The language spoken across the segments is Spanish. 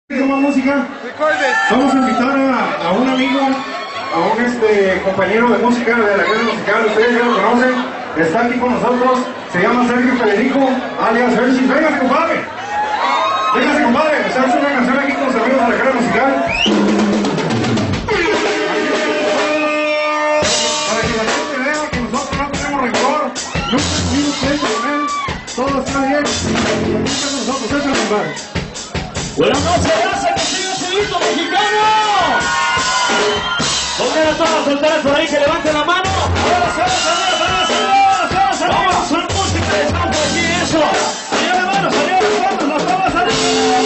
Más música. Vamos a invitar a un amigo, a un compañero de música de la Guerra Musical. Ustedes ya lo conocen, está aquí con nosotros. Se llama Sergio Federico, alias Hershey. Véngase, compadre. Véngase, compadre. Echamos una canción aquí con los amigos de la Guerra Musical. Para que la gente vea que nosotros no tenemos rencor. Nunca tuvimos pleito con él. Todo está bien. Nunca nosotros, eso es compadre. Buenas noches, gracias, que siga su grito mexicano. ¿Dónde están todas las solteras por ahí que levanten la mano? Vamos a hacer música de campo aquí, eso. Arriba de manos, nos vamos a salir.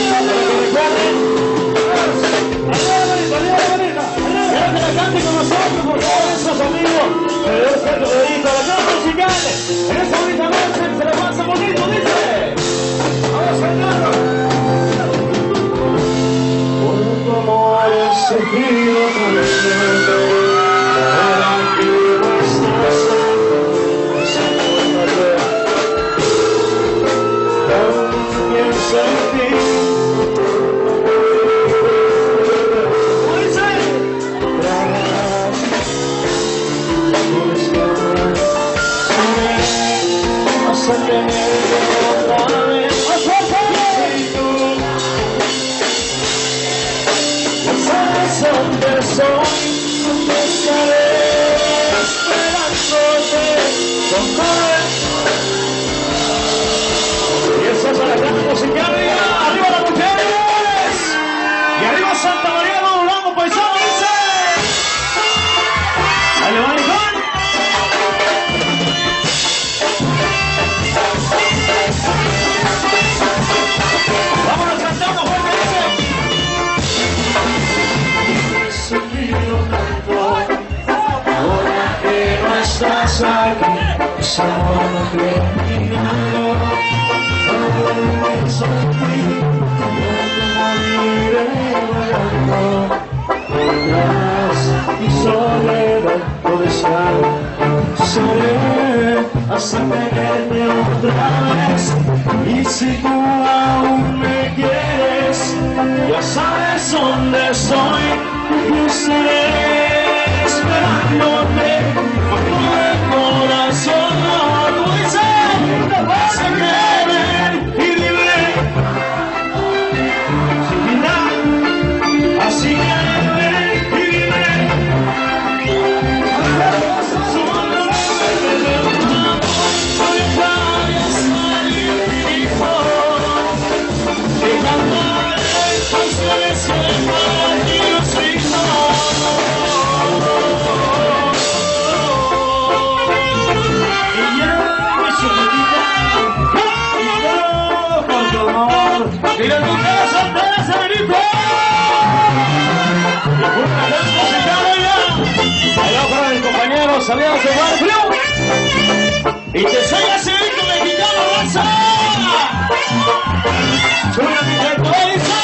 Quiero que la cante con nosotros, por favor, esos amigos. Que debe ser tu dedito, la canta musical. En esta bonita noche se la pasa bonito, dice. Vamos a cantarlo. Seguido conociendo, ahora que no estás aún pienso en ti. Vas a tener otra vez. Donde soy, donde estaré esperándote con correr. Y esa es la gran música. Arriba las mujeres y arriba Santa María de Durango, paisano, dice. Ahí le va, Nicón. Vámonos cantando fuerte, dice. Ahora que no estás aquí, ese amor no terminado. Ahora pienso en ti, moriré volando. Podrás mi soledad, por estar, seré hasta tenerte otra vez. Y si tú aún me quieres, ya sabes dónde estoy. Yo estaré esperándote con todo el corazón. Tú dices, vas a querer y libre. Mira, así querer y libre. Solo hasta el infinito. Llegando canciones para ti. ¡Mira el mujer soltera, Severito! ¡Y una vez musicada ya! Allá para mis compañeros, salíamos de barrio. ¡Y te enseña Severito mexicano, raza! ¡Sube mi directo, dice!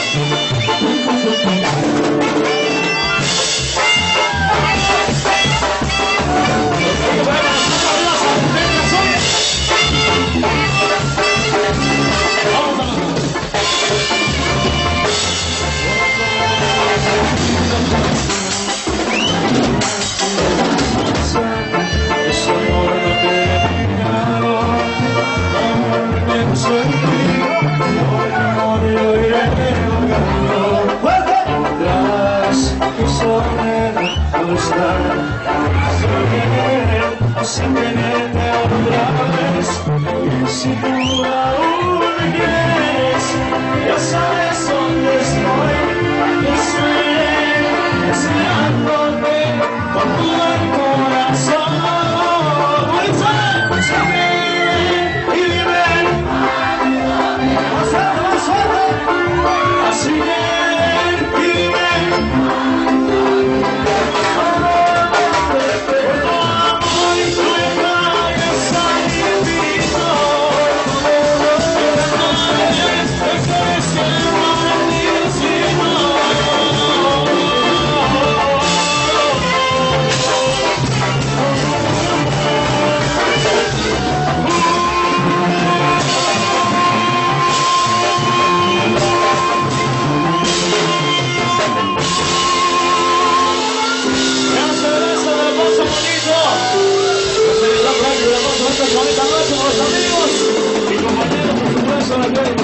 Sin tenerte otra vez. Y si tú aún me quieres, ya sabes dónde estoy. Yo estaré esperándote con todo el corazón. Y dime, así que y dime.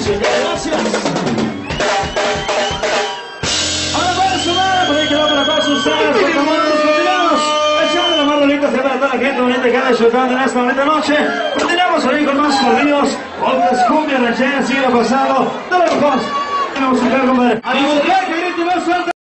música. Gracias. Ahora va a sonar, por ahí que va para todos ustedes. Por favor, nos continuamos. Echando la mano linda para toda la gente bonita que ha disfrutado en esta bonita noche. Continuamos ahí con más corridos, otras cumbias rancheras, siglo pasado. No lo mejor. Vamos a buscar, compadre. A la mujer que grite más fuerte.